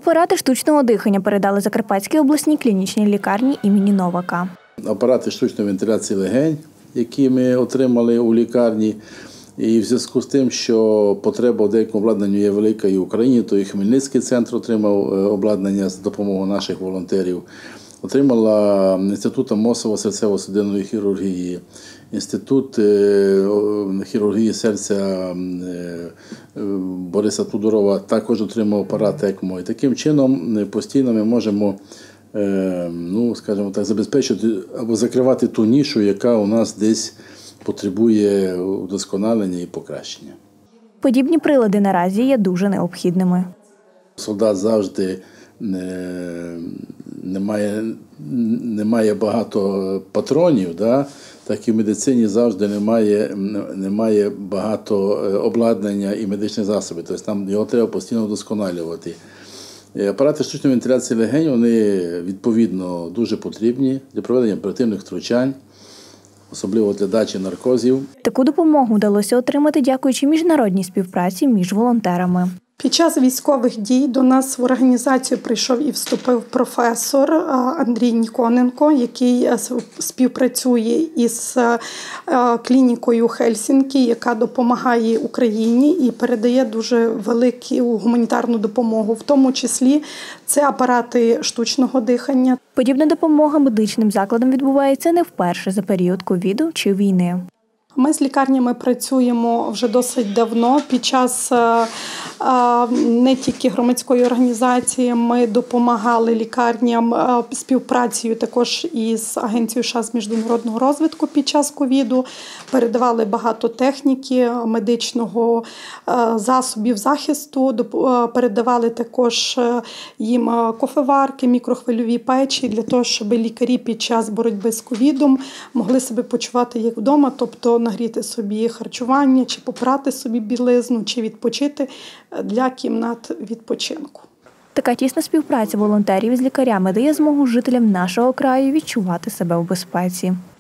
Апарати штучного дихання передали Закарпатській обласній клінічній лікарні імені Новака. Апарати штучної вентиляції легень, які ми отримали у лікарні, і в зв'язку з тим, що потреба в деякому обладнанню є велика і в Україні, то і Хмельницький центр отримав обладнання з допомогою наших волонтерів. Отримала Інститут мозково-серцево-судинної хірургії, Інститут хірургії серця Бориса Тодурова також отримав апарат ЕКМО. І таким чином постійно ми можемо, скажімо так, забезпечити або закривати ту нішу, яка у нас десь потребує удосконалення і покращення. Подібні прилади наразі є дуже необхідними. Солдат завжди не має багато патронів, так і в медицині завжди немає багато обладнання і медичних засобів. Тобто там його треба постійно вдосконалювати. Апарати штучної вентиляції легень, вони відповідно дуже потрібні для проведення оперативних втручань, особливо для дачі наркозів. Таку допомогу вдалося отримати дякуючи міжнародній співпраці між волонтерами. Під час військових дій до нас в організацію прийшов і вступив професор Андрій Ніконенко, який співпрацює із клінікою Хельсінкі, яка допомагає Україні і передає дуже велику гуманітарну допомогу, в тому числі це апарати штучного дихання. Подібна допомога медичним закладам відбувається не вперше за період ковіду чи війни. Ми з лікарнями працюємо вже досить давно. Під час не тільки громадської організації ми допомагали лікарням співпрацею також із Агенцією США з міжнародного розвитку під час ковіду. Передавали багато техніки, медичного засобів захисту, передавали також їм кофеварки, мікрохвильові печі для того, щоб лікарі під час боротьби з ковідом могли себе почувати як вдома, тобто нагріти собі харчування, чи попрати собі білизну, чи відпочити для кімнат відпочинку. Така тісна співпраця волонтерів із лікарями дає змогу жителям нашого краю відчувати себе у безпеці.